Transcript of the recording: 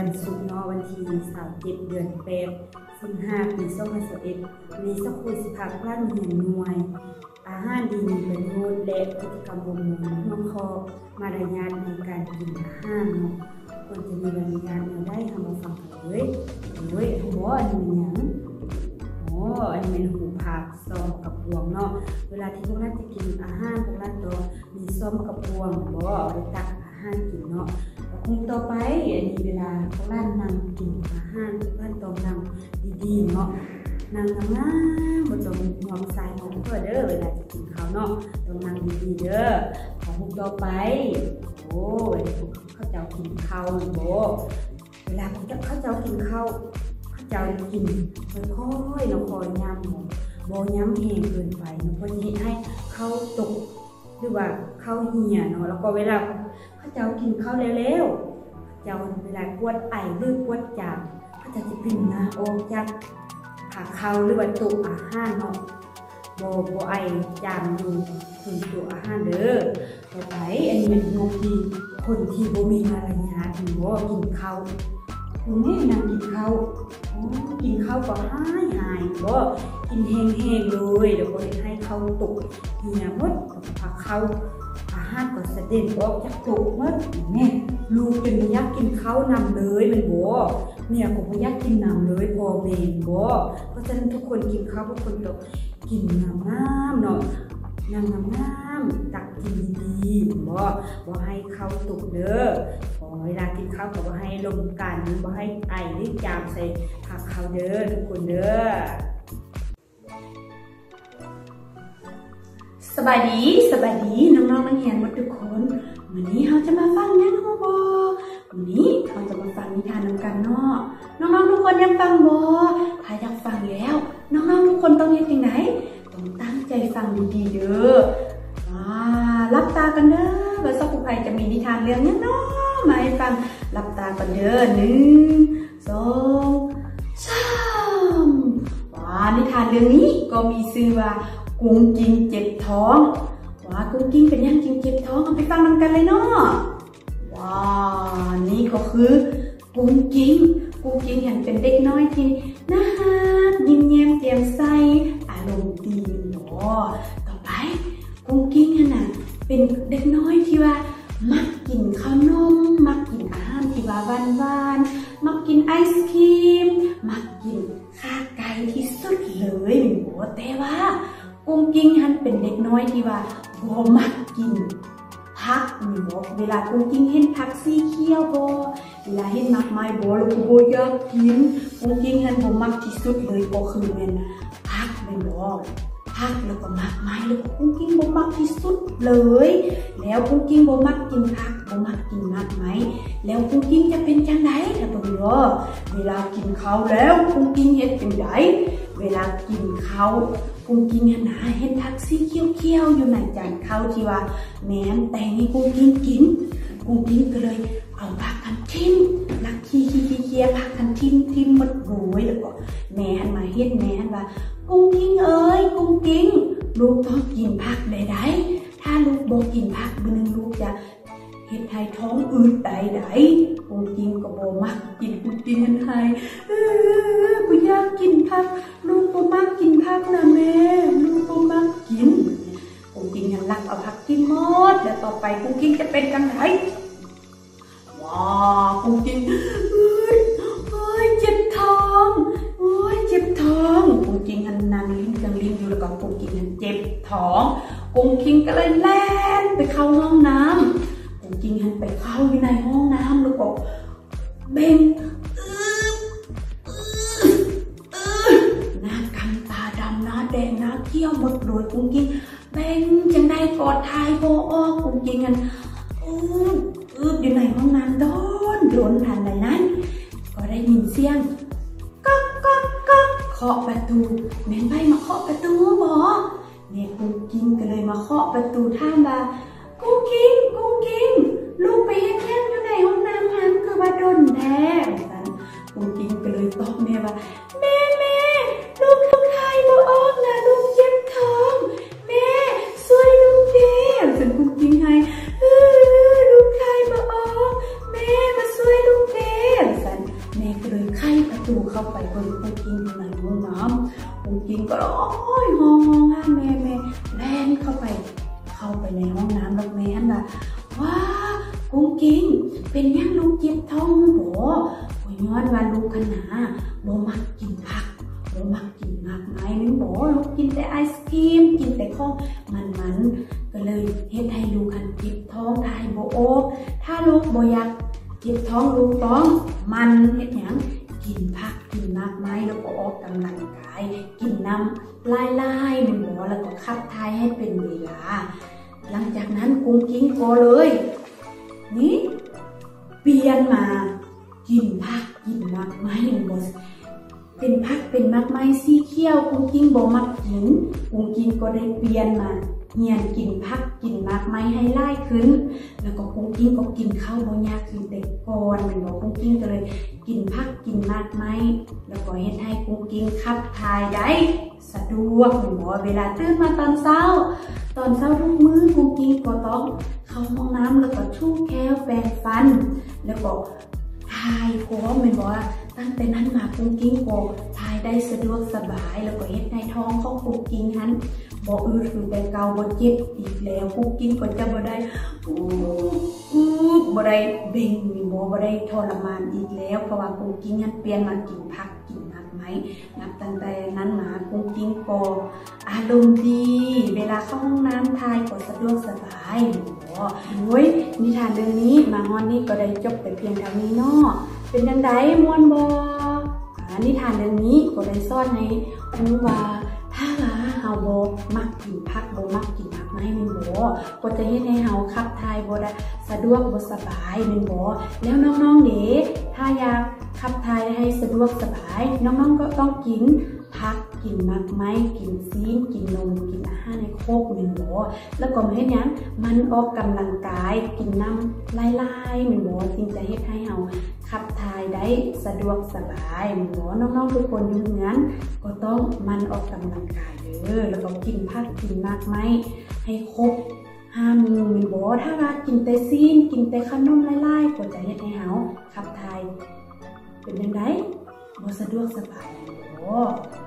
วันศุกร์เนาะวันที่27 เดือน8 สิงหาคม ปี 2021มีสักคุยสิภาคร้านเหียนหน่วยอาหารดีมีประโยชน์และกิจกรรมบำรุงน้ำคอมารยาทในการกินอาหารเนาะควรจะมีบรรยากาศได้ทำมาฟังกันเลยหัวอันนี้อย่างอันนี้เป็นหูผักซ้อมกับพวงเนาะเวลาที่พวกเราจะกินอาหารพวกเราต้องมีซ้อมกับพวงเอาไปตักอาหารกินเนาะคงต่อไปอันนี้เวลาพวกเรานั่งกินอาหารพวกเราต้องนั่งดีๆเนาะนั่งงามๆบ่ต้องมองซ้ายมองขวาเด้อเวลาจะกินข้าวเนาะต้องนั่งดีๆเด้อของต่อไปเขาเจ้ากินข้าวเวลาเขาเจ้ากินข้าวเจ้ากินค่อยๆคอยย้ำบ่ย้ำแห้งเกินไปเพราะนี้ให้ข้าวตกหรือว่าข้าวเหี่ยเนาะแล้วก็เวลาเขาเจ้ากินข้าวแล้วๆเจ้าเวลาปวดไอหรือปวดจามเขาจะปิ่นนะออกจากขาข้าวหรือว่าตุอาหารเนาะบ่ไอจามอยู่ถึงตุอาหารเด้อต่อไปอันนี้เป็นนกที่คนที่บ่มีมารยาทหรือว่ากินข้าวนี่นั่งกินข้าวก็หายบ่กินแห้งๆเลยเดี๋ยวก็ให้ข้าวตกเหี่ยหมดผักข้าวอาหารก็เสด็จออกจากตกหมดแม่ลูกเป็นบ่อยากกินข้าวนำเลยมันบ่เมียก็บ่อยากกินนำเลยพ่อแม่บ่เพราะฉะนั้นทุกคนกินข้าวทุกคนต้องกินน้ำเนาะนั่งน้ำตักกินดีๆบ่ให้ข้าวตกเด้อเวลากินข้าวก็บ่ให้ลมกันบ่ให้ไอหรือจามใส่ผักข้าวเด้อทุกคนเด้อสบายดีน้องๆนักเรียนทุกคนวันนี้เราจะมาฟังยังบ่วันนี้เราจะมาฟังนิทานนำกันเนาะน้องๆทุกคนอยากฟังบ่ถ้าอยากฟังแล้วน้องๆทุกคนต้องเฮ็ดจังไดต้องตั้งใจฟังดีๆเด้อรับตากันเด้อว่าสักผู้ใครจะมีนิทานเรื่องนี้เนาะมาให้ฟังรับตากันเด้อ1 2 3นิทานเรื่องนี้ก็มีชื่อว่ากุ้งกิ้งเจ็บท้องกุ้งกิ้งเป็นยังกิ้งเจ็บท้องเอาไปฟังกันเลยเนาะนี่ก็คือกุ้งกิ้งเห็นเป็นเด็กน้อยที่น่ารักยิ้มแย้มแจ่มใสอารมณ์ดีเนาะต่อไปกุ้งกิ้งน่ะเป็นเด็กน้อยที่ว่ามักกินขนมมักกินอาหารที่ว่าหวานๆมักกินไอศครีมมักกินข้าวไก่ที่สุดเลยแต่ว่ากุ้งกิ้งเป็นเด็กน้อยที่ว่าบ่มักกินผักเวลากุ้งกิ้งเห็นผักสีเขียวเวลาเห็นมากมายแล้วก็บ่อยากกินกุ้งกิ้งบ่มักที่สุดเลยก็คือเป็นผักผักแล้วก็มากมายแล้วก็กุ้งกิ้งบ่มักที่สุดเลยแล้วกุ้งกิ้งบ่มักกินผักบ่มักกินมากมายแล้วกุ้งกิ้งจะเป็นจังไดล่ะเวลากินข้าวแล้วกุ้งกิ้งเฮ็ดเป็นไดเวลากินข้าวกุ้งกิ้งเห็นผักสีเขียวๆอยู่ในจานข้าวที่ว่าแม่แต่งให้กุ้งกิ้งกินกุ้งกิ้งก็เลยเอาผักกันทิ่มลักขี้ผักกันทิ่มหมดโรยแล้วก็แม่มาเฮ็ดแม่ว่ากุ้งกิ้งเอ้ยกุ้งกิ้งลูกต้องกินผักได้ถ้าลูกบ่กินผักมื้อนึงลูกจะเฮ็ดให้ท้องอืดได้กุ้งกิ้งก็บ่มักกินกุ้งกิ้งให้บ่อยากกินผักลูกบ่มักกินผักนะแม่ลูกบ่มักกินกุ้งกิ้งลักเอาผักกินหมดแล้วต่อไปกุ้งกิ้งจะเป็นจังไดกุ้งกิ้งเจ็บท้องกุ้งกิ้งนั่งลิ้นอยู่แล้วก็กุ้งกิ้งเจ็บท้องกุ้งกิ้งก็เลยแล่นไปเข้าห้องน้ำกุ้งกิ้งไปเข้าอยู่ในห้องน้ำแล้วก็เบ่งหน้ากำตาดำหน้าแดงหน้าเขี้ยวหมดเลยกุ้งกิ้งเบ่งจังได้กอดทายบ่ออกกุ้งกิ้งอยู่ในห้องน้ำโดนทันใดนั้นก็ได้ยินเสียงก๊อกเคาะประตูแม่นไปมาเคาะประตูบ่แม่กุ้งกิ้งก็เลยมาเคาะประตูถามว่ากุ้งกิ้งลูกไปเฮ็ดยังอยู่ในห้องน้ำหันคือว่าโดนแท้กุ้งกิ้งก็เลยตอบแม่ว่าแม่ลูกคายบ่ออกนะลูกเจ็บท้องแม่ช่วยลูกเด้กุ้งกิ้งให้ลูกคายบ่ออกแม่มาช่วยลูกเด้ห้องน้ำกุ้งกิ้งก็ร้องห้องห้าแม่แล่นเข้าไปในห้องน้ำแล้วแม่น่ะว้ากุ้งกิ้งเป็นยังลูกเจ็บท้องบ่ย้อนว่าลูกขนาบ่มักกินผักบ่มักกินมากมายนึงบ่ลูกกินแต่ไอศกรีมกินแต่ของมันก็เลยเฮ็ดให้ลูกคันเจ็บท้องทายบ่ออกถ้าลูกบ่อยากเจ็บท้องลูกต้องมันเฮ็ดหยังกินผักกินมากมายแล้วก็ออกกำลังกายกินน้ำลายๆนึงบ่แล้วก็ขับถ่ายให้เป็นเวลาหลังจากนั้นกุ้งกิ้งก็เลยนี่เปลี่ยนมากินผักกินมากไม้บ่เป็นผักเป็นมากไม้สีเขียวกุ้งกิ้งบ่มักกินกุ้งกิ้งก็ได้เปลี่ยนมาเฮียนกินผักกินมากไม้ให้หลายขึ้นแล้วก็กุ้งกิ้งก็กินข้าวบ่ยากคือแต่ก่อนแม่นบ่กุ้งกิ้งก็เลยกินผักกินมากไม้แล้วก็เฮ็ดให้กุ้งกิ้งขับถ่ายได้สะดวกแม่นบ่เวลาตื่นมาตอนเช้าทุกมื้อกุ้งกิ้งก็ต้องเข้าห้องน้ำแล้วก็ถูแก้วแปรงฟันแล้วก็ถ่ายพร้อมแม่นบ่ตั้งแต่นั้นมากุ้งกิ้งก็ถ่ายได้สะดวกสบายแล้วก็เฮ็ดในท้องของกุ้งกิ้งหันบ่อืดคือแต่เก่าบ่เจ็บอีกแล้วกุ้งกิ้งก็จะบ่ได้บ่ได้เบ่งบ่ได้ทรมานอีกแล้วเพราะว่ากุ้งกิ้งหันเปลี่ยนมากินผักกินมากไม้นับตั้งแต่นั้นมากุ้งกิ้งก็อารมณ์ดีเวลาเข้าห้องน้ำถ่ายก็สะดวกสบายโอ้ยนิทานเรื่องนี้มาฮอนนี่ก็ได้จบแต่เพียงเท่านี้เนาะเป็นจังได๋ม่วนบ่นิทานเรื่องนี้ก็ได้สอนให้รู้ว่าถ้าเฮาบ่มักกินผักบ่มักกินผักไม้แม่นบ่ก็จะเฮ็ดให้เฮาขับถ่ายบ่ได้สะดวกบ่สบายแม่นบ่แล้วน้องๆเด้ถ้าอยากขับถ่ายให้สะดวกสบายน้องๆก็ต้องกินผักกินมากไม้กินซีนกินนมกินอาหารในครบแม่นบ่แล้วก็มาเฮ็ดหยังมันออกกำลังกายกินน้ำหลายๆแม่นบ่จึงจะเฮ็ดให้เฮาขับถ่ายได้สะดวกสบายแม่นบ่น้องๆทุกคนอยู่เฮือนก็ต้องมันออกกำลังกายเด้อแล้วก็กินผักกินมากไม้ให้ครบ5มื้อแม่นบ่ถ้าว่ากินแต่ซีนกินแต่ขนมหลายๆก็จะเฮ็ดให้เฮาขับถ่ายเป็นจังได๋บ่สะดวกสบายแม่นบ่